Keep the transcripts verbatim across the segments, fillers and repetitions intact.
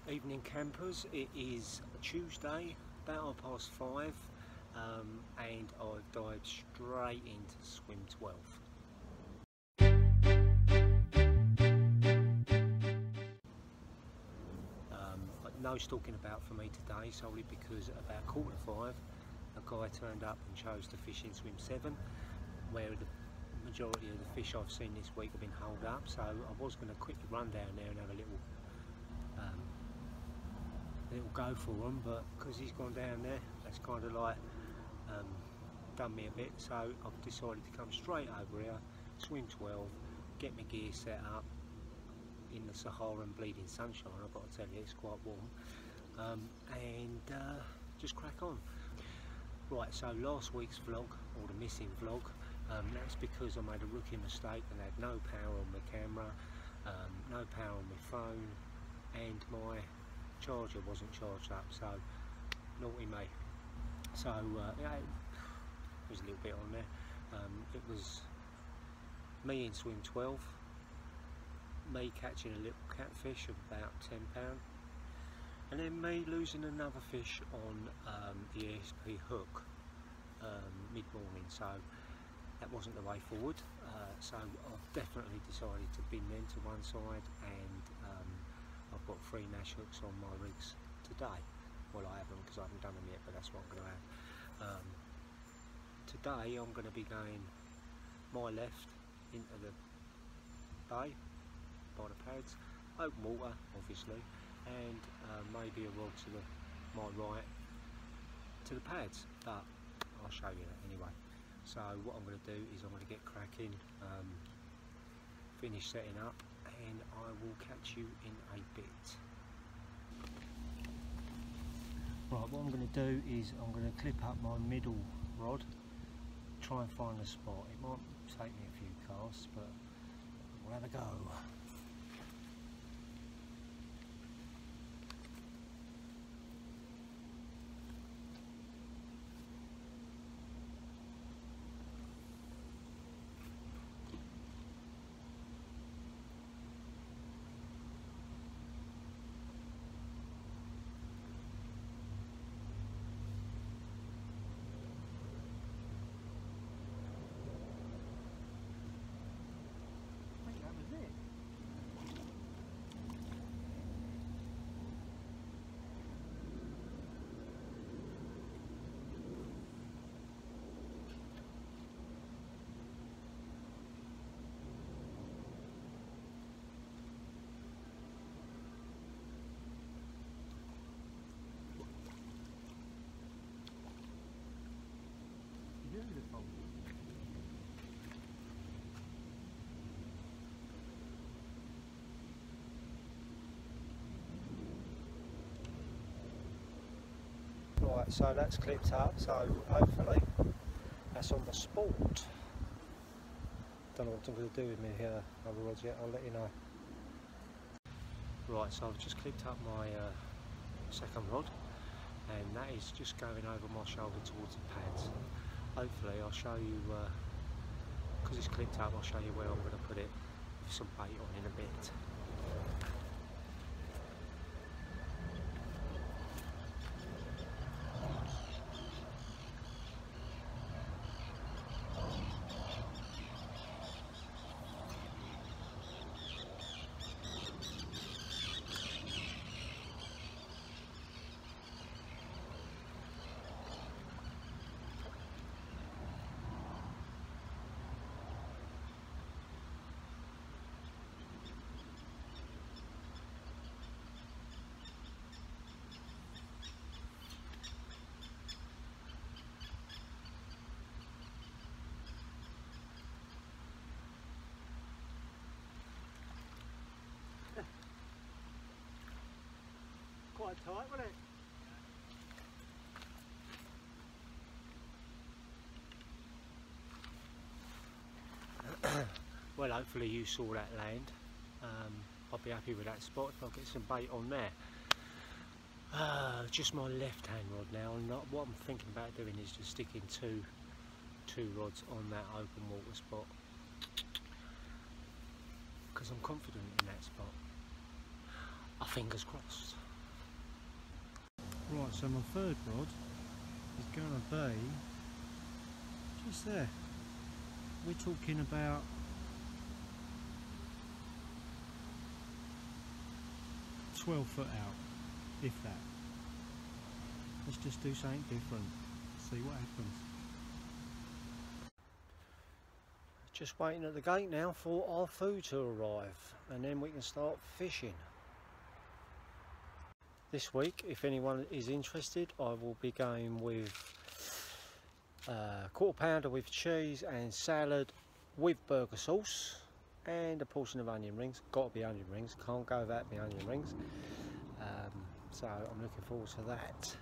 Evening campers, it is Tuesday, about half past five, um, and I've dived straight into swim twelve. Um, no stalking about for me today, solely because about quarter to five a guy turned up and chose to fish in swim seven, where the majority of the fish I've seen this week have been holed up. So I was going to quickly run down there and have a little um, little go for him, but because he's gone down there, that's kind of like um, done me a bit. So I've decided to come straight over here, swim twelve, get my gear set up in the Saharan bleeding sunshine. I've got to tell you, it's quite warm, um, and uh, just crack on. Right, so last week's vlog, or the missing vlog, um, that's because I made a rookie mistake and had no power on my camera, um, no power on my phone, and my charger wasn't charged up, so naughty me. So uh, yeah, it was a little bit on there. Um, it was me in swim twelve, me catching a little catfish of about ten pounds, and then me losing another fish on um, the E S P hook um, mid-morning. So that wasn't the way forward, uh, so I've definitely decided to bin them to one side, and um, I've got three Nash hooks on my rigs today. Well, I haven't, because I haven't done them yet, but that's what I'm going to have. Um, today I'm going to be going my left into the bay by the pads, open water obviously, and uh, maybe a rod to the my right to the pads, but I'll show you that anyway. So what I'm going to do is I'm going to get cracking, um, finish setting up, and I will catch you in a bit. Right, what I'm going to do is I'm going to clip up my middle rod, try and find a spot. It might take me a few casts, but we'll have a go. Beautiful. Right, so that's clipped up, so hopefully that's on the sport. Don't know what I'm going to do with me here, other rods yet, I'll let you know. Right, so I've just clipped up my uh, second rod, and that is just going over my shoulder towards the pads. Hopefully I'll show you, because uh, it's clipped up, I'll show you where I'm going to put it with some bait on in a bit. Quite tight, wasn't it? Well, hopefully you saw that land. Um, I'll be happy with that spot if I get some bait on there. Uh, just my left hand rod now, and not, what I'm thinking about doing is just sticking two two rods on that open water spot, because I'm confident in that spot. Our fingers crossed. Right, so my third rod is going to be just there. We're talking about twelve foot out, if that. Let's just do something different, see what happens. Just waiting at the gate now for our food to arrive, and then we can start fishing. This week, if anyone is interested, I will be going with a quarter pounder with cheese and salad with burger sauce and a portion of onion rings. Got to be onion rings, can't go without the onion rings. Um, so I'm looking forward to that.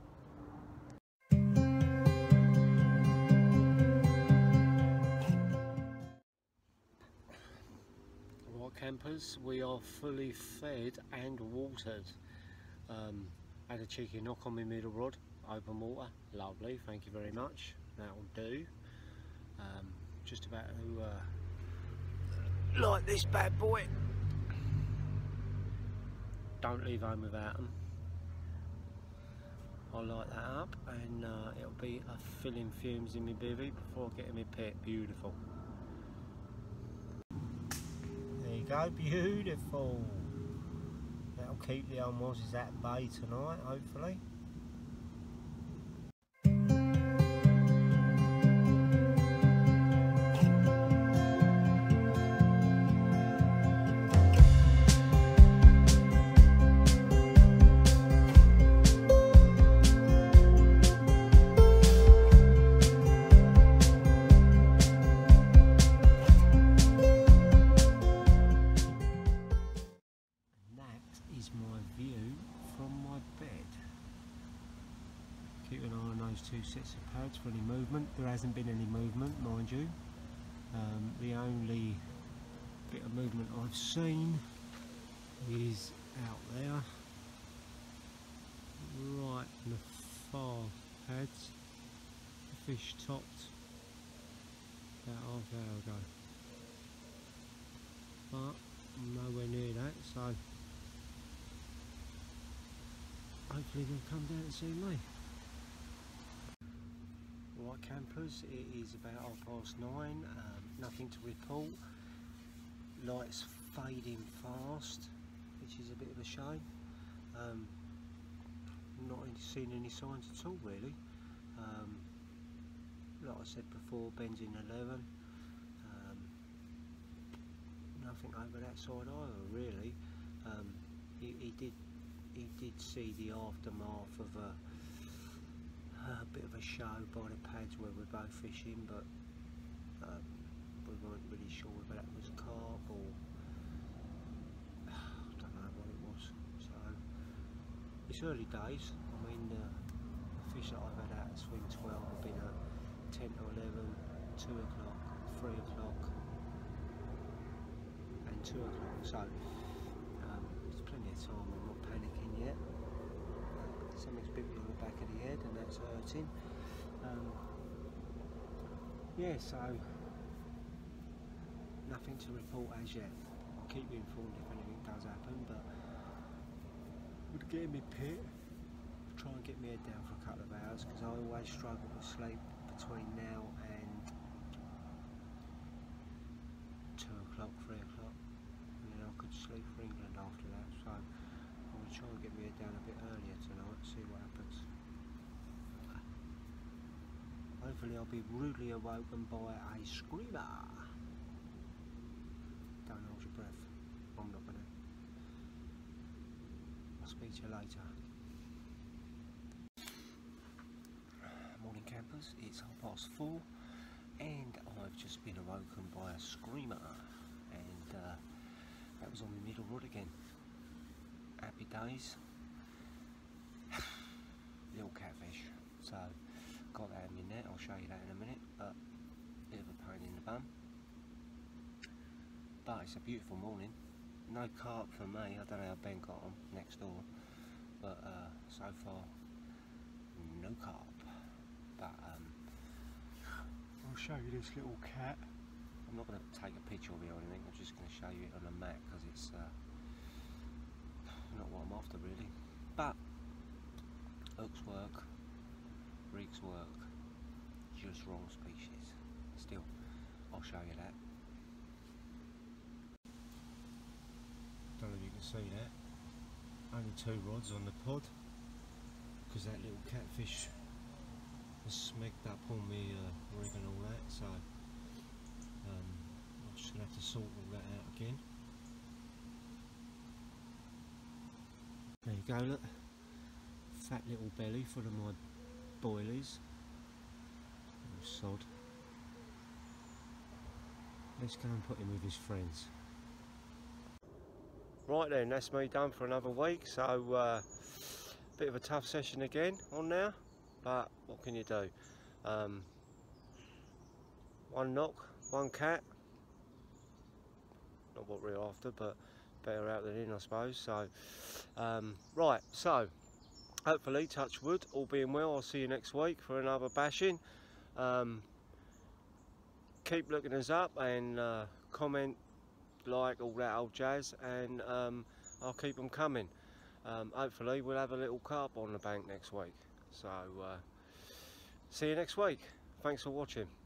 Right, campers, we are fully fed and watered. Um, had a cheeky knock on my middle rod, open water, lovely, thank you very much, that'll do. Um, just about to uh, light this bad boy. Don't leave home without them. I'll light that up and uh, it'll be a filling fumes in my bivvy before I get in my pit. Beautiful. There you go, beautiful. That'll keep the old mozzies at bay tonight, hopefully. Keep an eye on those two sets of pads for any movement. There hasn't been any movement, mind you. Um, the only bit of movement I've seen is out there, right in the far pads. The fish topped about half an hour ago, but I'm nowhere near that, so hopefully they'll come down and see me. Right, campers, it is about half past nine, um, nothing to report. Lights fading fast, which is a bit of a shame. Um, not seen any signs at all, really. Um, like I said before, Ben's in eleven. Um, nothing over that side either, really. Um, he, he did he did see the aftermath of a a bit of a show by the pads where we're both fishing, but um, we weren't really sure whether that was carp or I don't know what it was. So it's early days. I mean, uh, the fish that I've had out at swing twelve have been at ten to eleven, two o'clock, three o'clock and two o'clock, so um, there's plenty of time. I'm not panicking yet. Something's bit me on the back of the head and that's hurting. Um, yeah, so nothing to report as yet. I'll keep you informed if anything does happen, but would get in my pit, try and get my head down for a couple of hours, because I always struggle to sleep between now and two o'clock, three o'clock, and then I could sleep for England after that. So I'm going to try and get my head down a bit earlier tonight, see what happens. Hopefully I'll be rudely awoken by a screamer. Don't hold your breath. I'm not going to. I'll speak to you later. Morning, campers. It's half past four and I've just been awoken by a screamer, and uh, that was on the middle rod again. Happy days. Little catfish. So got that in my net, I'll show you that in a minute, but bit of a pain in the bum. But it's a beautiful morning. No carp for me. I don't know how Ben got on next door, but uh, so far no carp. But um, I'll show you this little cat. I'm not going to take a picture of it or anything, I'm just going to show you it on a mat, because it's uh, not what I'm after really. But hooks work, rigs work, just wrong species. Still, I'll show you that. Don't know if you can see that. Only two rods on the pod, because that little catfish has smegged up on me uh, rig and all that, so um, I'm just going to have to sort all that out again. There you go, look. Fat little belly full of my boilies. Oh, sod. Let's go and put him with his friends. Right then, that's me done for another week, so uh, bit of a tough session again on now, but what can you do? Um, one knock, one cat, not what we're after, but better out than in, I suppose. So um, right, so hopefully, touch wood, all being well, I'll see you next week for another bashing. Um, keep looking us up and uh, comment, like, all that old jazz, and um, I'll keep them coming. Um, hopefully we'll have a little carp on the bank next week. So uh, see you next week. Thanks for watching.